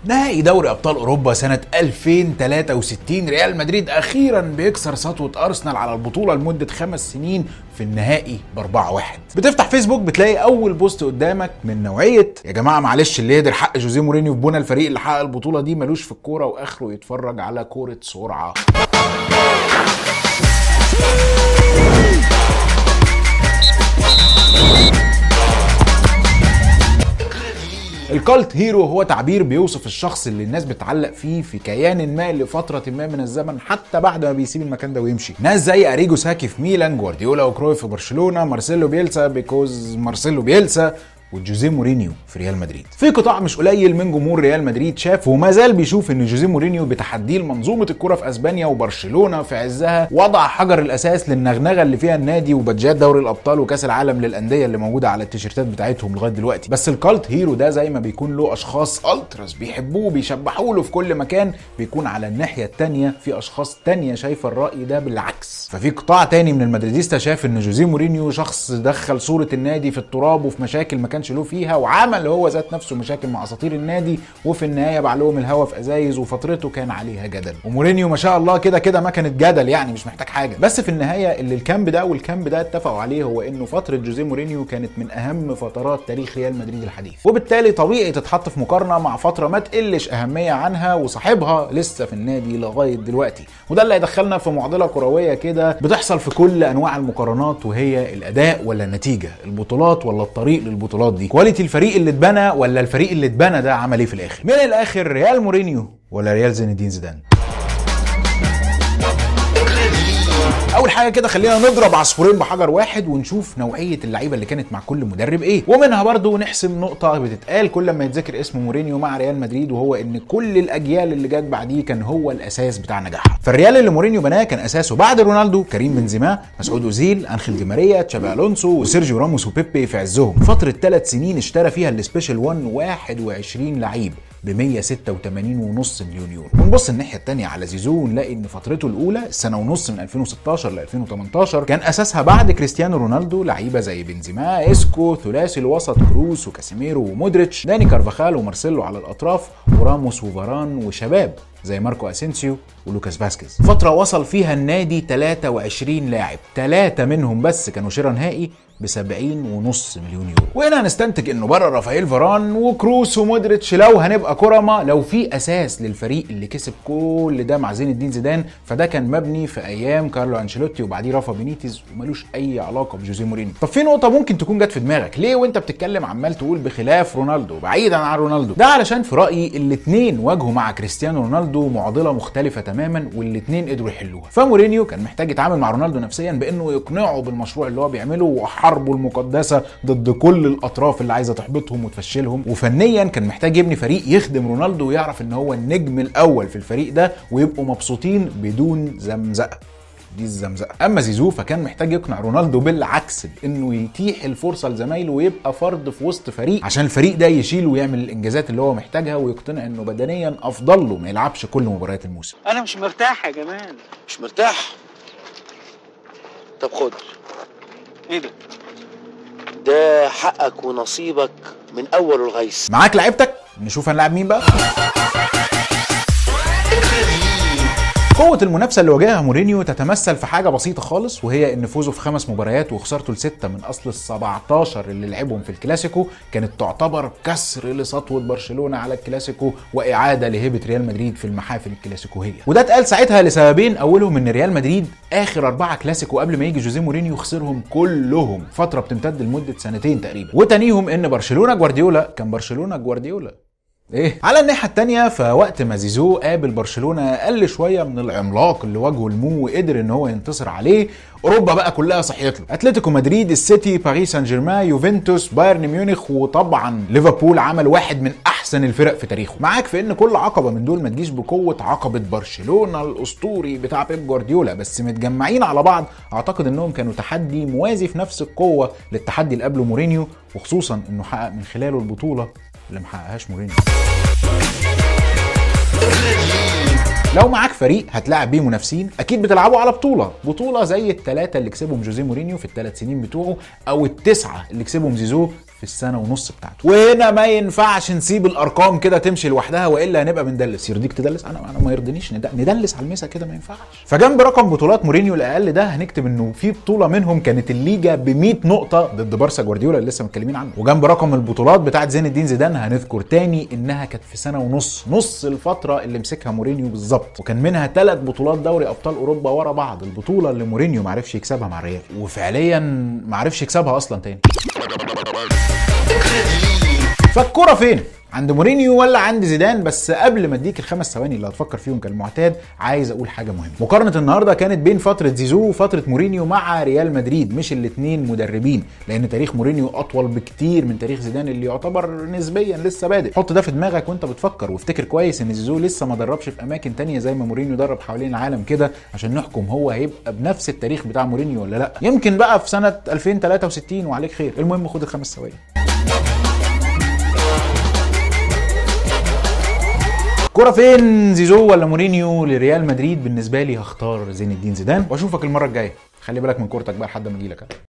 نهائي دوري ابطال اوروبا سنه 2063 ريال مدريد اخيرا بيكسر سطوه ارسنال على البطوله لمده 5 سنين في النهائي ب4-1. بتفتح فيسبوك بتلاقي اول بوست قدامك من نوعيه يا جماعه معلش اللي يقدر حق جوزيه مورينيو في بنى الفريق اللي حقق البطوله دي ملوش في الكوره واخره يتفرج على كوره سرعه. الكالت هيرو هو تعبير بيوصف الشخص اللي الناس بتعلق فيه في كيان ما لفترة ما من الزمن حتى بعد ما بيسيب المكان ده ويمشي. ناس زي اريجو ساكي في ميلان، جوارديولا وكرويف في برشلونة، مارسيلو بيلسا بيكوز مارسيلو بيلسا، وجوزيه مورينيو في ريال مدريد. في قطاع مش قليل من جمهور ريال مدريد شاف وما زال بيشوف ان جوزيه مورينيو بتحديه لمنظومه الكره في اسبانيا وبرشلونه في عزها وضع حجر الاساس للنغنغه اللي فيها النادي وبادجات دوري الابطال وكاس العالم للانديه اللي موجوده على التيشيرتات بتاعتهم لغايه دلوقتي. بس الكالت هيرو ده زي ما بيكون له اشخاص التراس بيحبوه بيشبحوا له في كل مكان، بيكون على الناحيه الثانيه في اشخاص ثانيه شايفه الراي ده بالعكس. ففي قطاع ثاني من المدريديستا شاف ان جوزيه مورينيو شخص دخل صوره النادي في التراب وفي مشاكل ما كانش له فيها وعمل هو ذات نفسه مشاكل مع اساطير النادي وفي النهايه باع لهم الهوا في ازايز وفترته كان عليها جدل. ومورينيو ما شاء الله كده ما كانت جدل يعني مش محتاج حاجه. بس في النهايه اللي الكامب ده والكامب ده اتفقوا عليه هو انه فتره جوزيه مورينيو كانت من اهم فترات تاريخ ريال مدريد الحديث، وبالتالي طبيعي تتحط في مقارنه مع فتره ما تقلش اهميه عنها وصاحبها لسه في النادي لغايه دلوقتي. وده اللي هيدخلنا في معضله كرويه كده بتحصل في كل انواع المقارنات، وهي الاداء ولا النتيجه، البطولات ولا الطريق للبطولات دي، كواليتي الفريق اللي اتبنى ولا الفريق اللي اتبنى ده عمل ايه في الاخر. من الاخر ريال مورينيو ولا ريال زين الدين زيدان. اول حاجه كده خلينا نضرب عصفورين بحجر واحد ونشوف نوعيه اللعيبه اللي كانت مع كل مدرب ايه، ومنها برضو نحسم نقطه بتتقال كل ما يتذكر اسم مورينيو مع ريال مدريد، وهو ان كل الاجيال اللي جت بعديه كان هو الاساس بتاع نجاحها. فالريال اللي مورينيو بناه كان اساسه بعد رونالدو كريم بنزيما، مسعود اوزيل، انخيل دي ماريا، تشابي الونسو وسيرجيو راموس وبيبي في عزهم. فتره 3 سنين اشترى فيها السبيشال 1 21 لعيب ب 186.5 مليون يورو. ونبص الناحيه الثانيه على زيزو ونلاقي ان فترته الاولى السنه ونص من 2016 ل 2018 كان اساسها بعد كريستيانو رونالدو لعيبه زي بنزيما، اسكو، ثلاثي الوسط كروس وكاسيميرو ومودريتش، داني كارفاخال ومارسيلو على الاطراف، وراموس وفاران وشباب زي ماركو اسينسيو ولوكاس فاسكيز. فتره وصل فيها النادي 23 لاعب، 3 منهم بس كانوا شراء نهائي ب 70.5 مليون يورو. وهنا هنستنتج انه بره رافائيل فاران وكروس ومودريتش لو هنبقى كرمه لو في اساس للفريق اللي كسب كل ده مع زين الدين زيدان فده كان مبني في ايام كارلو انشيلوتي وبعديه رافا بينيتيز وملوش اي علاقه بجوزيه مورينيو. طب في نقطه ممكن تكون جت في دماغك ليه وانت بتتكلم عمال تقول بخلاف رونالدو بعيدا عن رونالدو؟ ده علشان في رايي الاثنين واجهوا مع كريستيانو رونالدو معضله مختلفه تماما والاثنين قدروا يحلوها. فمورينيو كان محتاج يتعامل مع رونالدو نفسيا بانه يقنعه بالمشروع اللي هو بيعمله وحربه المقدسه ضد كل الاطراف اللي عايزه تحبطهم وتفشلهم، وفنيا كان محتاج يبني فريق يخدم رونالدو ويعرف ان هو النجم الاول في الفريق ده ويبقوا مبسوطين بدون زمزقه. دي الزمزقه. اما زيزو فكان محتاج يقنع رونالدو بالعكس بانه يتيح الفرصه لزمايله ويبقى فرد في وسط فريق عشان الفريق ده يشيل ويعمل الانجازات اللي هو محتاجها ويقتنع انه بدنيا افضل له ما يلعبش كل مباريات الموسم. انا مش مرتاح يا جمال. مش مرتاح؟ طب خد. ايه ده؟ ده حقك ونصيبك من اول الغيث. معاك لعيبتك؟ نشوف هنلعب مين بقى. قوة المنافسة اللي واجهها مورينيو تتمثل في حاجة بسيطة خالص، وهي ان فوزه في 5 مباريات وخسارته ل6 من اصل ال17 اللي لعبهم في الكلاسيكو كانت تعتبر كسر لسطوة برشلونة على الكلاسيكو واعادة لهيبة ريال مدريد في المحافل الكلاسيكوهية. وده اتقال ساعتها لسببين، اولهم ان ريال مدريد اخر 4 كلاسيكو قبل ما يجي جوزيه مورينيو خسرهم كلهم فترة بتمتد لمدة 2 سنين تقريبا، وتانيهم ان برشلونة جوارديولا كان برشلونة جوارديولا. ايه على الناحيه الثانيه فوقت ما زيزو قابل برشلونه اقل شويه من العملاق اللي واجهه المو وقدر ان هو ينتصر عليه، اوروبا بقى كلها صحيت له. اتلتيكو مدريد، السيتي، باريس سان جيرمان، يوفنتوس، بايرن ميونخ، وطبعا ليفربول عمل واحد من احسن الفرق في تاريخه. معاك في ان كل عقبه من دول ما تجيش بقوه عقبه برشلونه الاسطوري بتاع بيب جوارديولا، بس متجمعين على بعض اعتقد انهم كانوا تحدي موازي في نفس القوه للتحدي اللي قبله مورينيو، وخصوصا انه حقق من خلاله البطوله اللي محققهاش مورينيو. لو معاك فريق هتلاعب بيه منافسين اكيد بتلعبوا على بطوله زي ال3 اللي كسبهم جوزيه مورينيو في ال3 سنين بتوعه او ال9 اللي كسبهم زيزو في السنه ونص بتاعته. وهنا ما ينفعش نسيب الارقام كده تمشي لوحدها والا هنبقى بندلس. يرضيك تدلس؟ انا ما يرضينيش ندلس على المسا كده، ما ينفعش. فجنب رقم بطولات مورينيو الاقل ده هنكتب انه في بطوله منهم كانت الليجا ب 100 نقطه ضد بارسا جوارديولا اللي لسه متكلمين عنه. وجنب رقم البطولات بتاعت زين الدين زيدان هنذكر تاني انها كانت في سنه ونص، نص الفتره اللي مسكها مورينيو بالظبط، وكان منها 3 بطولات دوري ابطال اوروبا ورا بعض، البطوله اللي مورينيو ما عرفش يكسبها مع الريال، وفعليا ما عرفش يكسبها اصلا تاني. فالكرة فين؟ عند مورينيو ولا عند زيدان؟ بس قبل ما اديك ال5 ثواني اللي هتفكر فيهم كالمعتاد، عايز اقول حاجه مهمه. مقارنه النهارده كانت بين فتره زيزو وفتره مورينيو مع ريال مدريد، مش الاثنين مدربين، لان تاريخ مورينيو اطول بكتير من تاريخ زيدان اللي يعتبر نسبيا لسه بادئ. حط ده في دماغك وانت بتفكر، وافتكر كويس ان زيزو لسه ما دربش في اماكن تانية زي ما مورينيو درب حوالين العالم كده عشان نحكم هو هيبقى بنفس التاريخ بتاع مورينيو ولا لا. يمكن بقى في سنه 2063 وعليك خير. المهم خد ال5 ثواني. كرة فين؟ زيزو ولا مورينيو لريال مدريد؟ بالنسبة لي هختار زين الدين زيدان، واشوفك المرة الجاية. خلي بالك من كورتك بقى لحد ما اجيلك.